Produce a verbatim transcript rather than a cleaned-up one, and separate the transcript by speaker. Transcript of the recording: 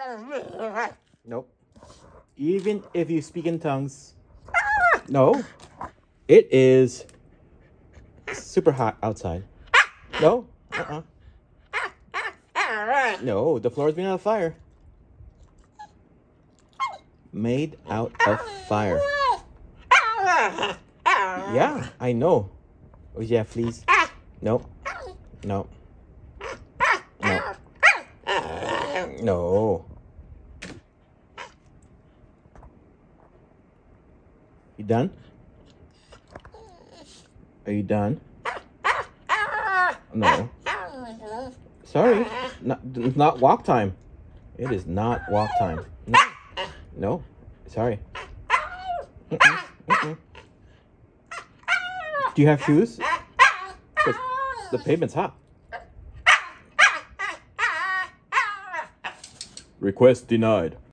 Speaker 1: Nope. Even if you speak in tongues. No. It is super hot outside. No. Uh-uh. No, the floor is made out of fire. Made out of fire. Yeah, I know. Oh, yeah, please. No. No. No. No. You done? Are you done? No. Sorry. Not, it's not walk time. It is not walk time. No. No. Sorry. Mm-mm. Mm-mm. Do you have shoes? Because the pavement's hot. Request denied.